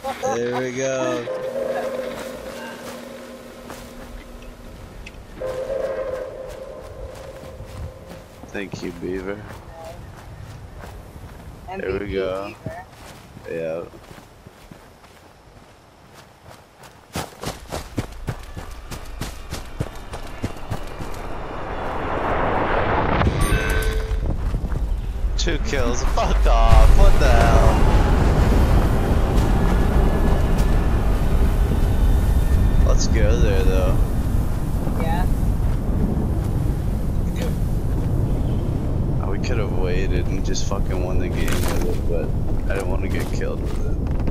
There we go. Thank you, Beaver. There we go. Yeah. Two kills. Fuck off. What the hell? Let's go there, though. Yeah. We could have waited and just fucking won the game with it, but I didn't want to get killed with it.